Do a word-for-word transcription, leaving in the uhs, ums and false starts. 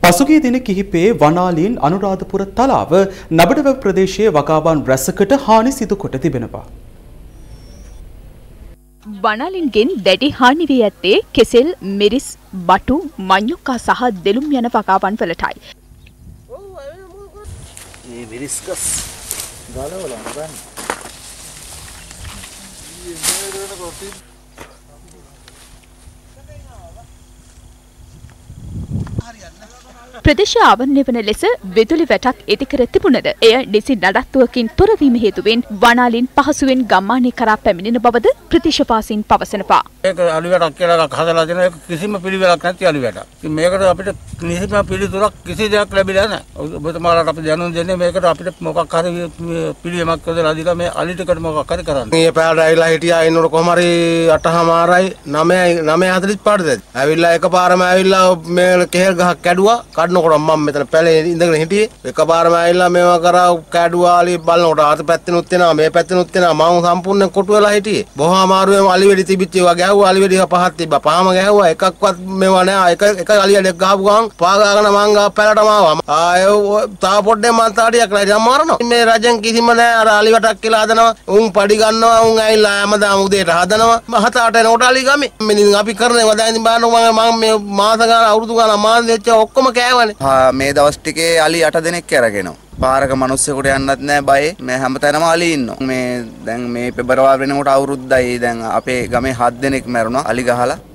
පසුගිය දින කිහිපයේ වනාලීන් අනුරාධපුර තලාව නබඩවැව ප්‍රදේශයේ වගාවන් රැසකට හානි සිදු කොට තිබෙනවා. වනාලින්ගෙන් දැඩි හානි වී ඇත්තේ කෙසෙල්, මිරිස්, බටු, මඤ්ඤොක්කා සහ දෙලුම් යන වගාවන් වලටයි. මේ මිරිස් ගස් ගලවලා ගන්න. ප්‍රදේශ ආවරණය වන ලෙස විදුලි වැටක් ඉදිකර තිබුණද එය නිසි නඩත්තුවකින් තොරවීම හේතුවෙන් වනාලින් පහසුවෙන් ගම්මානය කරා පැමිණෙන බවද ප්‍රදේශවාසීන් පවසනවා. ඒක අලි වැටක් කියලා එකක් හදලා දෙන එක කිසිම පිළිවෙලක් නැති අලි වැටක්. ඉතින් මේකට අපිට නිසිම පිළිතුරක් කිසි දෙයක් ලැබිලා නැහැ. ඔබතුමාලාට අපි දැනුම් දෙන්නේ මේකට අපිට මොකක් හරි පිළිවෙමක් යොදලා දීලා මේ අලි ටිකට මොකක් හරි කරන්න. මේ පැයට ඇවිල්ලා හිටියා එනකොට කොහම හරි අටහමාරයි නවයයි නවය හතළිස් පාටද. ඇවිල්ලා එකපාරම ඇවිල්ලා මේ කෙහෙල් ගහක් කැඩුවා. කඩනකොට මම මෙතන පැලේ ඉඳගෙන හිටියේ. එකපාරම ඇවිල්ලා මේවා කරා කැඩුවා අලි බලනකොට අත පැත්තෙනුත් එනවා මේ පැත්තෙනුත් එනවා මම සම්පූර්ණයෙන් කොටු වෙලා හිටියේ. බොහොම අමාරුවෙන් අලි වෙඩි තිබිච්ච ඒවා ගැහුවා අලි වෙඩි පහක් තිබ්බා. පහම ගැහුවා එකක්වත් මේවා නෑ. එක එක අලියක් ගහපු ගමන් පාගාගෙන මං ගා පැලටම ආවා. ආයෙ තා පොඩ්ඩේ මං තාඩියක් නෑ දැන් මරනවා. මේ රජෙන් කිසිම නෑ අර අලි වටක් කියලා හදනවා. උන් පඩි ගන්නවා උන් ඇවිල්ලා හැමදාම උදේට හදනවා. හත අට එනකොට අලි ගමේ. මෙන්න අපි කරනවා දැන් ඉතින් බලන්න මම මේ මාස ගාන අවුරුදු ගාන මාස දෙච්ච ඔක්කොම කෑවනේ. මේ දවස් ටිකේ අලි අට දෙනෙක් අරගෙනවා. පාරක මිනිස්සුෙකුට යන්නත් නෑ බයේ. මේ හැමතැනම අලි ඉන්නවා. මේ දැන් මේ පෙබරවාරි වෙනකොට අවුරුද්දයි දැන් අපේ ගමේ හත් දෙනෙක් මැරුණා අලි ගහලා.